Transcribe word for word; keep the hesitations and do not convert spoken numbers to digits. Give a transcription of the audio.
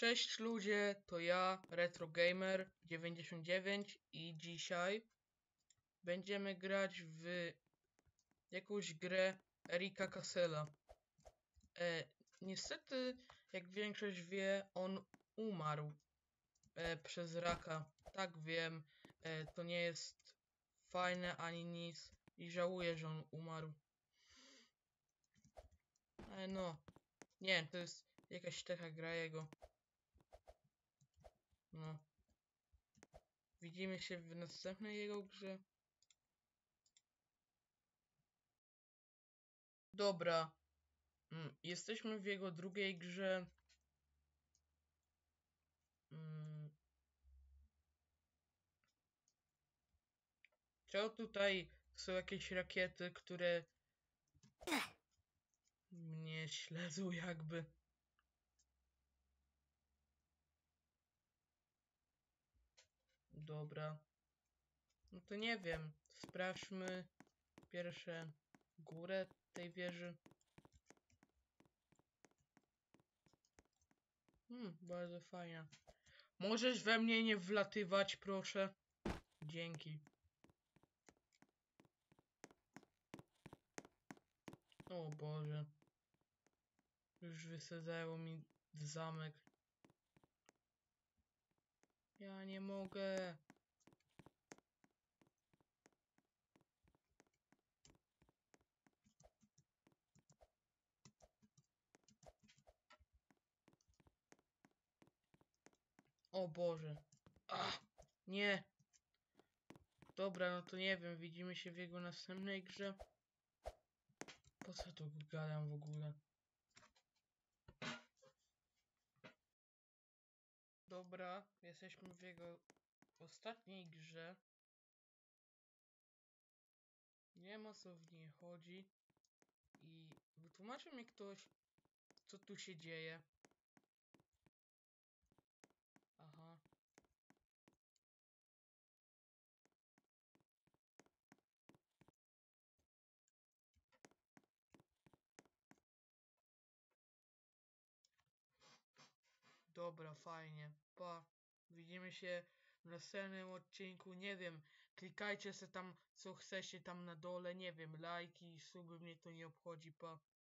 Cześć ludzie, to ja, Retro Gamer dziewięćdziesiąt dziewięć i dzisiaj będziemy grać w jakąś grę Erika Cassela. E, niestety, jak większość wie, on umarł e, przez raka. Tak wiem, e, to nie jest fajne ani nic i żałuję, że on umarł. Ale no, nie, to jest jakaś taka gra jego. No. Widzimy się w następnej jego grze. Dobra. Mm, Jesteśmy w jego drugiej grze. Mm. Czemu tutaj są jakieś rakiety, które mnie śledzą jakby? Dobra. No to nie wiem. Sprawdźmy pierwsze górę tej wieży. Hmm, bardzo fajna. Możesz we mnie nie wlatywać, proszę? Dzięki. O Boże. Już wysadzało mi zamek. Ja nie mogę. O Boże. Ach, nie. Dobra, no to nie wiem, widzimy się w jego następnej grze. Po co tu gadam w ogóle? Dobra, jesteśmy w jego ostatniej grze. Nie ma co w niej chodzi. I wytłumaczy mi ktoś, co tu się dzieje. Aha. Dobra, fajnie. Pa. Widzimy się w następnym odcinku. Nie wiem, klikajcie se tam co chcecie tam na dole. Nie wiem, lajki, suby, mnie to nie obchodzi. Pa.